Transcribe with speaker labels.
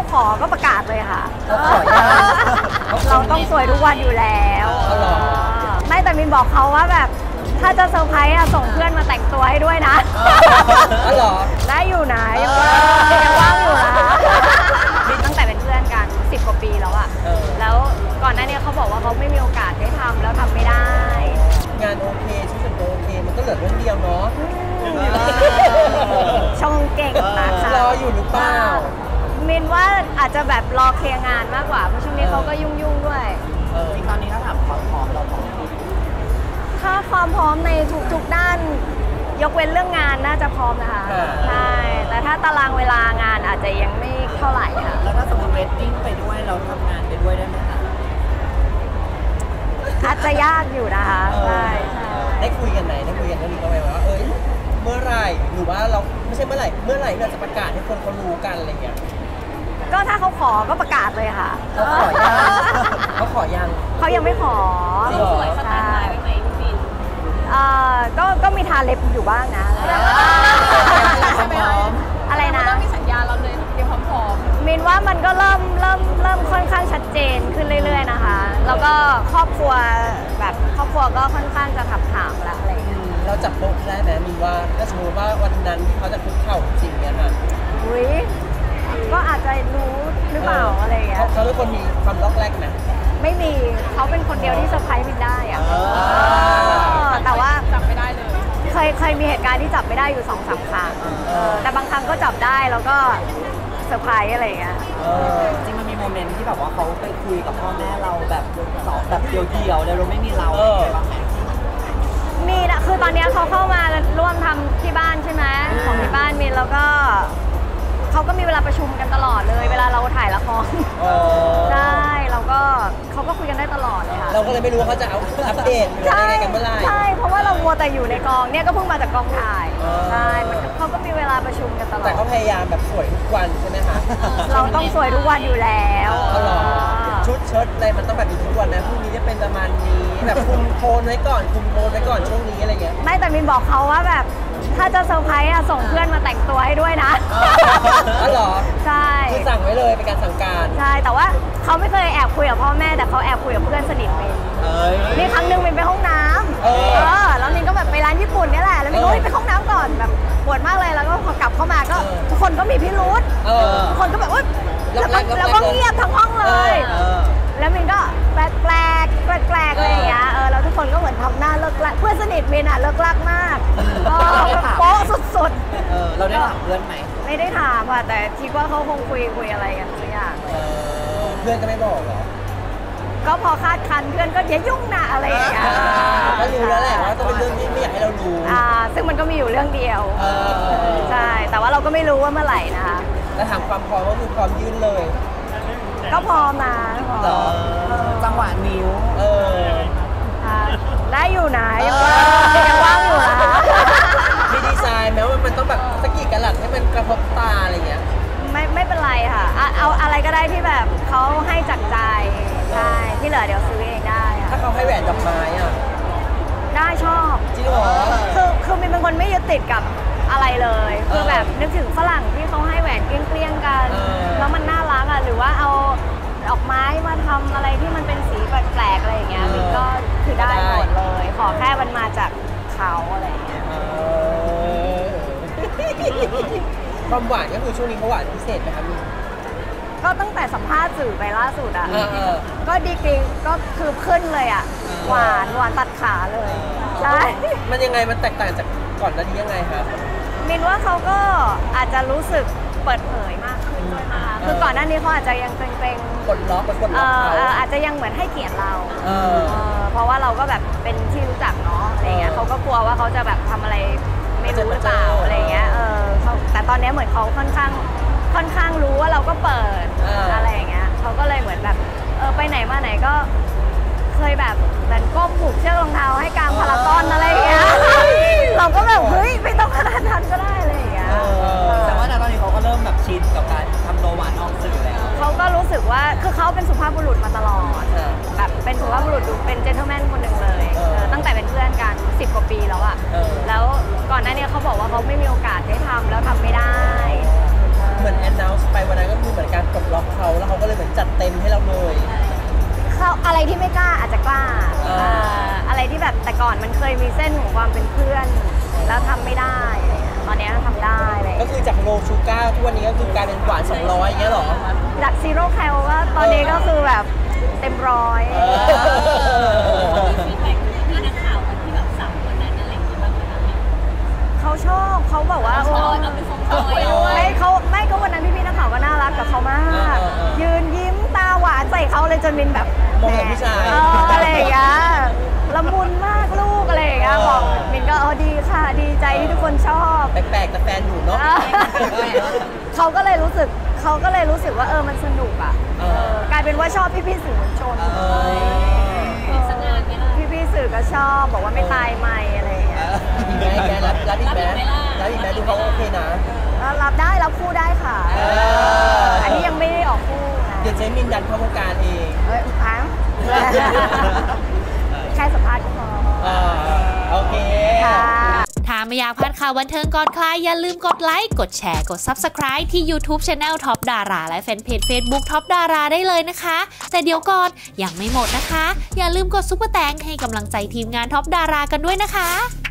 Speaker 1: ขอก็ประกาศเลยค่ะ
Speaker 2: เขาขอยัง
Speaker 1: เราต้องสวยทุกวันอยู่แล้วไม่แต่มินบอกเขาว่าแบบถ้าจะเซอร์ไพรส์ส่งเพื่อนมาแต่งตัวให้ด้วยนะ
Speaker 2: อ๋อเหรอ
Speaker 1: ได้อยู่นะยังว่างอยู่นะมินตั้งแต่เป็นเพื่อนกัน10 กว่าปีแล้วอะแล้วก่อนหน้านี้เขาบอกว่าเขาไม่มีโอกาสได้ทำแล้วทำไม่ได้
Speaker 2: งานโอเคชุดส่วนตัวโอเคมันก็เหลือเรื่องเดียวเนาะ
Speaker 1: ชงเก่งนะคะ
Speaker 2: รออยู่หรือเปล่า
Speaker 1: มินว่าอาจจะแบบรอเคลียร์งานมากกว่าเพราะช่วงนี้เขาก็ยุ่งด้วย
Speaker 2: จริงตอนนี้ถ้าถามความพร้อมเราพร้อม
Speaker 1: ถ้าความพร้อมในทุกๆด้านยกเว้นเรื่องงานน่าจะพร้อมนะคะใช่แต่ถ้าตารางเวลางานอาจจะยังไม่เท่าไหร่ค่ะ
Speaker 2: แล้วถ้าสมมติเวดดิ้งไปด้วยเราทำงานไปด้วยได้ไหมคะ
Speaker 1: อาจจะยากอยู่นะคะใช่
Speaker 2: ได้คุยกันไหนได้คุยกันเรื่องนี้กันไหมว่าเมื่อไหร่หรือว่าเราไม่ใช่เมื่อไหร่เราจะประกาศให้คนเขารู้กันอะไรเงี้ย
Speaker 1: ก็ถ้าเขาขอก็ประกาศเลยค่ะ
Speaker 2: เขา
Speaker 1: ยังไม่ขอ
Speaker 3: สวยสไตล์ไหนไหมพี่บิน
Speaker 1: ก็มีทาเล็บอยู่บ้างนะอะไรนะ
Speaker 3: ต้องมีสัญญาเราเลยเตรียมพร้อม
Speaker 1: มินว่ามันก็เริ่มค่อนข้างชัดเจนขึ้นเรื่อยๆนะคะแล้วก็ครอบครัวก็ค่อนข้างจะถามแล้วอะไรอย่างเงี้ย
Speaker 2: เราจับโป๊ะได้ไหมมินว่าถ้าสมมติว่าวันนั้นที่เขาจะคุกเข่าจริงเนี่ยค่ะ
Speaker 1: ก็อาจจะรู้หรือเปล่าอะไรอย่างเงี้ย
Speaker 2: เขาเป็นคนมีความล็อกแรกนะ
Speaker 1: ไม่มีเขาเป็นคนเดียวที่เซอร์ไพรส์มินได้อะแต่ว่า
Speaker 3: จับไม่ได้เลย
Speaker 1: เคยมีเหตุการณ์ที่จับไม่ได้อยู่2-3 ครั้งแต่บางครั้งก็จับได้แล้วก็เซอร์ไพรส์อะไรอย่างเงี้ย
Speaker 2: จริงมันมีโมเมนต์ที่แบบว่าเขาไปคุยกับพ่อแม่เราแบบเดียวแล้วเราไม่มีเรา
Speaker 1: มีนะคือตอนนี้เขาเข้ามาร่วมทำที่บ้านใช่ไหมของที่บ้านมินแล้วก็เขาก็มีเวลาประชุมกันตลอดเลยเวลาเราถ่ายละครใช่เขาก็คุยกันได้ตลอดเลยค่ะ
Speaker 2: เราก็เลยไม่รู้ว่าเขาจะเอาอัปเดตหรืออะไรกันเมื่อไหร่
Speaker 1: ใช่เพราะว่าเรามัวแต่อยู่ในกองเนี่ยก็เพิ่งมาจากกองถ่ายใช่เขาก็มีเวลาประชุมกันตลอด
Speaker 2: แต่เขาพยายามแบบสวยทุกวันใช่ไหมคะ
Speaker 1: เราต้องสวยทุกวันอยู่แล้ว
Speaker 2: ชุดเชิ้ตอะไรมันต้องแบบมีทุกวันนะพรุ่งนี้จะเป็นประมาณนี้แบบคุมโทนไว้ก่อนช่วงนี้อะไรเงี้ย
Speaker 1: ไม่แต่มินบอกเขาว่าแบบถ้าจะเซอร์ไพรส์ส่งเพื่อนมาแต่งตัวให้ด้วยนะ
Speaker 2: อ๋อเหรอ
Speaker 1: ใช่
Speaker 2: คือสั่งไว้เลยเป็นการสั่งการ
Speaker 1: ใช่แต่ว่าเขาไม่เคยแอบคุยกับพ่อแม่แต่เขาแอบคุยกับเพื่อนสนิทมินมีครั้งหนึ่งมินไปห้องน้ำแล้วมินก็แบบไปร้านญี่ปุ่นนี่แหละแล้วมินก็ไปห้องน้ำก่อนแบบปวดมากเลยแล้วก็พอกลับเข้ามาก็ทุกคนก็มีพิรุธทุกคนก็แบบแล้วก็เงียบทั้งห้องเลยแล้วมินก็แปลกอะไรอย่างเงี้ยแล้วทุกคนก็เหมือนทำหน้าเลิกลักเพื่อนสนิทมินเลิกลักมากโป๊ะสุด
Speaker 2: ๆเราได้ถามเพื่อนไหม
Speaker 1: ไม่ได้ถามแต่คิดว่าเขาคงคุยอะไรกันสักอย่าง
Speaker 2: เพื่อนก็ไม่บอกเหรอ
Speaker 1: ก็พอคาดคันเพื่อนก็อย่ายุ่งนะอะไรอย่างเงี้ย
Speaker 2: ก็รู้แล้วแหละว่าต้องเป็นเรื่องที่ไม่อยากให้เรารู้
Speaker 1: ซึ่งมันก็มีอยู่เรื่องเดียวใช่แต่ว่าเราก็ไม่รู้ว่าเมื่อไหร่นะคะ
Speaker 2: แล้วถามความพร้อมก็คือพร้อมยื่นเลย
Speaker 1: ก็พร้อมนะ
Speaker 2: จังหวะนิ้ว
Speaker 1: ได้อยู่นะยังว่างอยู่นะ
Speaker 2: มีดีไซน์แม้ว่ามันต้องแบบสกิกระหลัดให้มันกระทบตาอะไรเงี้ย
Speaker 1: ไม่เป็นไรค่ะเอาอะไรก็ได้ที่แบบเขาให้จากใจใช่ที่เหลือเดี๋ยวซื้อเองได้
Speaker 2: ถ้าเขาให้แหวนดอกไม้
Speaker 1: ได้ชอบ
Speaker 2: จริงเหรอ
Speaker 1: คือมินเป็นคนไม่ยึดติดกับอะไรเลยคือแบบนึกถึงฝรั่งที่เขาให้แหวนเกลี้ยงๆกันแล้วมันน่ารักหรือว่าเอาดอกไม้มาทำอะไรที่มันเป็นสีแปลกๆอะไรอย่างเงี้ยมินก็คือได้หมดเลยขอแค่มันมาจากเขาอะไรอย่างเงี้ย
Speaker 2: ความหวานก็คือช่วงนี้เขาหวานพิเศษไหมครับมิน
Speaker 1: ก็ตั้งแต่สัมภาษณ์สื่อไปล่าสุดก็ดีกรีก็คือขึ้นเลยหวานตัดขาเลยใช่
Speaker 2: มันยังไงมันแตกต่างจากก่อนหน้านี้ยังไงครับ
Speaker 1: มินว่าเขาก็อาจจะรู้สึกเปิดเผยมากขึ้นด้วยนะคะคือก่อนหน้านี้เขาอาจจะยังเกรง
Speaker 2: กดล็อกเขา
Speaker 1: อาจจะยังเหมือนให้เกียรติเราเพราะว่าเราก็แบบเป็นที่รู้จักเนาะอะไรเงี้ยเขาก็กลัวว่าเขาจะแบบทำอะไรไม่รู้หรือเปล่าอะไรเงี้ยแต่ตอนนี้เหมือนเขาค่อนข้างรู้ว่าเราก็เปิดอะไรอย่างเงี้ยเขาก็เลยเหมือนแบบไปไหนมาไหนก็เคยแบบเหมือนก้มผูกเชือกรองเท้าให้กลางพารากอนอะไรอย่างเงี้ยเราก็แบบเฮ้ยไม่ต้องขนาดนั้นก็ได้อะไรอย่างเงี้ย
Speaker 2: แต่ว่าตอนนี้เขาก็เริ่มแบบชินกับการทำตัวหวานออกสื่อแล้ว
Speaker 1: เขาก็รู้สึกว่าคือเขาเป็นสุภาพบุรุษมาตลอดแบบเป็นสุภาพบุรุษเป็นเจนเทลแมนคนหนึ่งเลยตั้งแต่เป็นเพื่อนกัน10 กว่าปีแล้วแล้วก่อนหน้านี้เขาบอกว่าเขาไม่มีโอกาสได้ทำแล้วทำไม่ได้
Speaker 2: เหมือนแอนนาวส์ไปวันนั้นก็คือเหมือนการปลดล็อก
Speaker 1: ที่ไม่กล้าอาจจะกล้าอะไรที่แบบแต่ก่อนมันเคยมีเส้นของความเป็นเพื่อนแล้วทำไม่ได้ตอนนี้ทำได้เลย
Speaker 2: ก็คือจากโลชูก้าทุกวันนี้ก็คือกลายเป็นหวาน200อย่างเงี้ยหรอ
Speaker 1: จากซีโร่แคลก็ตอนนี้ก็คือแบบเต็มร้อย
Speaker 3: ฟีดแบ็กที่นักข่าวที่แบบสับวันนั้นอะไรอย่างเงี้ยบ้างไหม
Speaker 1: เขาชอบเขาบอกว่าไม่ก็วันนั้นพี่นักข่าวก็น่ารักกับเขามากยืนยิ้มตาหวานใส่เขาเลยจนมินแบบ
Speaker 2: มองผู้ชาย
Speaker 1: อะไรอย่างเงี้ยละมุนมากลูกอะไรอย่างเงี้ยบอกมินก็ดีค่ะดีใจที่ทุกคนชอบ
Speaker 2: แปลกๆแต่แฟนอยู่เนาะ
Speaker 1: เขาก็เลยรู้สึกว่ามันสนุกอ่ะกลายเป็นว่าชอบพี่สื่อมวลชนพี่สื่อก็ชอบบอกว่าไม่ตายไม่อะไรอย่างเงี้ย
Speaker 2: รับอีกแม้ดูเขาโอเคนะ
Speaker 1: รับได้รับคู่ได้ค่ะอันนี้ยังไม่ได้ออกคู่นะ
Speaker 2: เดี๋ยวเจมินดันเข้าวงการเอง
Speaker 1: พังแค่สัมภาษณ์ก็พอ
Speaker 2: โอเค
Speaker 4: ถ้าไม่อยากพลาดข่าวบันเทิงก่อนใครอย่าลืมกดไลค์กดแชร์กด Subscribe ที่ YouTube Channel Top Dara และแฟนเพจ Facebook Top Dara ได้เลยนะคะแต่เดี๋ยวก่อนยังไม่หมดนะคะอย่าลืมกดซุปเปอร์แตงให้กำลังใจทีมงาน Top Dara กันด้วยนะคะ